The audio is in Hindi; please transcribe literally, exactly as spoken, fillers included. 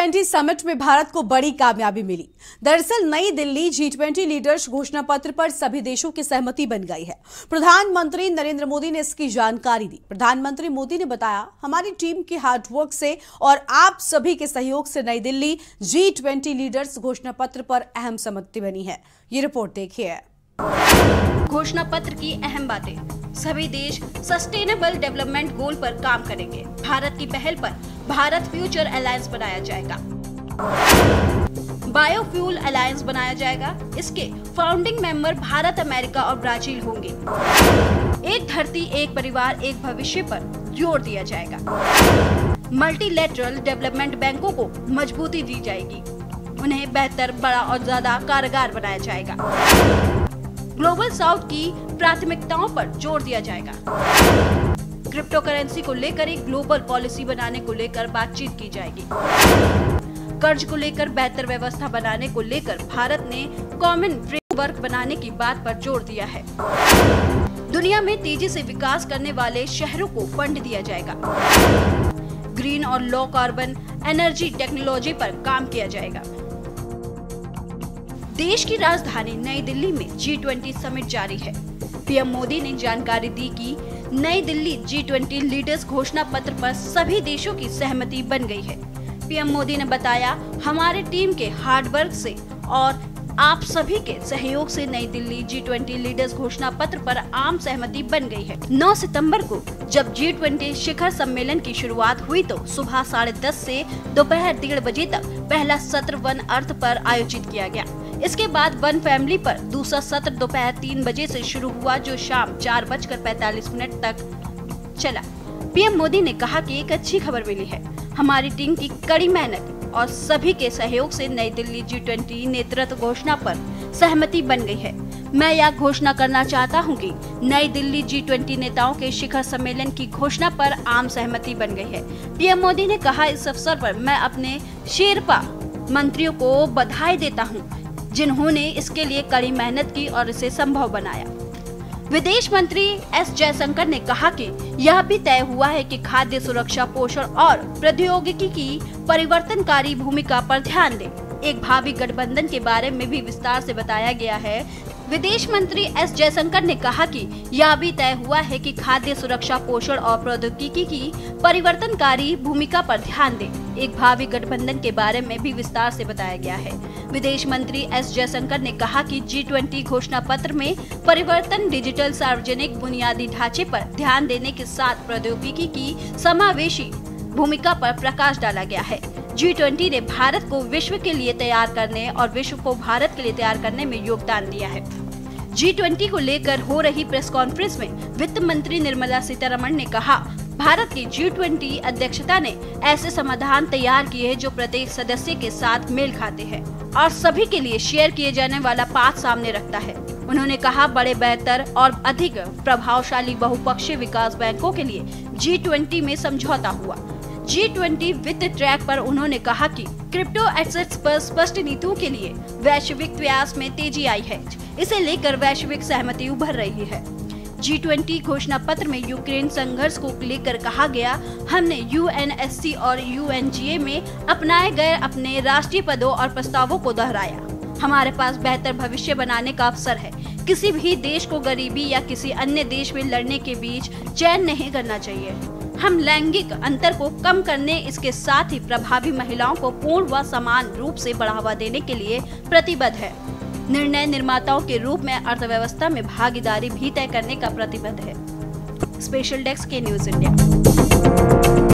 ट्वेंटी समिट में भारत को बड़ी कामयाबी मिली। दरअसल नई दिल्ली जी ट्वेंटी लीडर्स घोषणा पत्र पर सभी देशों की सहमति बन गई है। प्रधानमंत्री नरेंद्र मोदी ने इसकी जानकारी दी। प्रधानमंत्री मोदी ने बताया, हमारी टीम की हार्डवर्क से और आप सभी के सहयोग से नई दिल्ली जी ट्वेंटी लीडर्स घोषणा पत्र पर अहम सहमति बनी है। ये रिपोर्ट देखिए। घोषणा पत्र की अहम बातें। सभी देश सस्टेनेबल डेवलपमेंट गोल पर काम करेंगे। भारत की पहल पर भारत फ्यूचर अलायंस बनाया जाएगा। बायोफ्यूल अलायंस बनाया जाएगा। इसके फाउंडिंग मेंबर भारत, अमेरिका और ब्राजील होंगे। एक धरती एक परिवार एक भविष्य पर जोर दिया जाएगा। मल्टीलैटरल डेवलपमेंट बैंकों को मजबूती दी जाएगी। उन्हें बेहतर, बड़ा और ज्यादा कारगर बनाया जाएगा। ग्लोबल साउथ की प्राथमिकताओं पर जोर दिया जाएगा। क्रिप्टो करेंसी को लेकर एक ग्लोबल पॉलिसी बनाने को लेकर बातचीत की जाएगी। कर्ज को लेकर बेहतर व्यवस्था बनाने को लेकर भारत ने कॉमन फ्रेमवर्क बनाने की बात पर जोर दिया है। दुनिया में तेजी से विकास करने वाले शहरों को फंड दिया जाएगा। ग्रीन और लो कार्बन एनर्जी टेक्नोलॉजी पर काम किया जाएगा। देश की राजधानी नई दिल्ली में जी ट्वेंटी समिट जारी है। पीएम मोदी ने जानकारी दी कि नई दिल्ली जी ट्वेंटी लीडर्स घोषणा पत्र पर सभी देशों की सहमति बन गई है। पीएम मोदी ने बताया, हमारे टीम के हार्डवर्क से और आप सभी के सहयोग से नई दिल्ली जी ट्वेंटी लीडर्स घोषणा पत्र पर आम सहमति बन गई है। नौ सितंबर को जब जी ट्वेंटी शिखर सम्मेलन की शुरुआत हुई तो सुबह साढ़े दस से दोपहर डेढ़ बजे तक पहला सत्र वन अर्थ पर आयोजित किया गया। इसके बाद वन फैमिली पर दूसरा सत्र दोपहर तीन बजे से शुरू हुआ, जो शाम चार बजकर पैतालीस मिनट तक चला। पीएम मोदी ने कहा कि एक अच्छी खबर मिली है। हमारी टीम की कड़ी मेहनत और सभी के सहयोग से नई दिल्ली जी ट्वेंटी नेतृत्व घोषणा पर सहमति बन गई है। मैं यह घोषणा करना चाहता हूं कि नई दिल्ली जी ट्वेंटी नेताओं के शिखर सम्मेलन की घोषणा पर आम सहमति बन गई है। पीएम मोदी ने कहा, इस अवसर पर मैं अपने शेरपा मंत्रियों को बधाई देता हूं, जिन्होंने इसके लिए कड़ी मेहनत की और इसे संभव बनाया। विदेश मंत्री एस जयशंकर ने कहा कि यह भी तय हुआ है कि खाद्य सुरक्षा, पोषण और प्रौद्योगिकी की परिवर्तनकारी भूमिका पर ध्यान दें। एक भावी गठबंधन के बारे में भी विस्तार से बताया गया है। विदेश मंत्री एस जयशंकर ने कहा कि यह भी तय हुआ है कि खाद्य सुरक्षा, पोषण और प्रौद्योगिकी की परिवर्तनकारी भूमिका पर ध्यान दें। एक भावी गठबंधन के बारे में भी विस्तार से बताया गया है। विदेश मंत्री एस जयशंकर ने कहा कि जी ट्वेंटी घोषणा पत्र में परिवर्तन, डिजिटल, सार्वजनिक बुनियादी ढांचे पर ध्यान देने के साथ प्रौद्योगिकी की समावेशी भूमिका पर प्रकाश डाला गया है। जी ट्वेंटी ने भारत को विश्व के लिए तैयार करने और विश्व को भारत के लिए तैयार करने में योगदान दिया है। जी ट्वेंटी को लेकर हो रही प्रेस कॉन्फ्रेंस में वित्त मंत्री निर्मला सीतारमण ने कहा, भारत की जी ट्वेंटी अध्यक्षता ने ऐसे समाधान तैयार किए हैं जो प्रत्येक सदस्य के साथ मेल खाते हैं और सभी के लिए शेयर किए जाने वाला पाथ सामने रखता है। उन्होंने कहा, बड़े, बेहतर और अधिक प्रभावशाली बहुपक्षीय विकास बैंकों के लिए जी ट्वेंटी में समझौता हुआ। जी ट्वेंटी वित्त ट्रैक पर उन्होंने कहा कि क्रिप्टो एसेट्स पर स्पष्ट नीतियों के लिए वैश्विक प्रयास में तेजी आई है। इसे लेकर वैश्विक सहमति उभर रही है। जी ट्वेंटी घोषणा पत्र में यूक्रेन संघर्ष को लेकर कहा गया, हमने यू एन एस सी और यू एन जी ए में अपनाए गए अपने राष्ट्रीय पदों और प्रस्तावों को दोहराया। हमारे पास बेहतर भविष्य बनाने का अवसर है। किसी भी देश को गरीबी या किसी अन्य देश में लड़ने के बीच चयन नहीं करना चाहिए। हम लैंगिक अंतर को कम करने, इसके साथ ही प्रभावी महिलाओं को पूर्ण व समान रूप से बढ़ावा देने के लिए प्रतिबद्ध है। निर्णय निर्माताओं के रूप में अर्थव्यवस्था में भागीदारी भी तय करने का प्रतिबद्ध है। स्पेशल डेस्क के न्यूज इंडिया।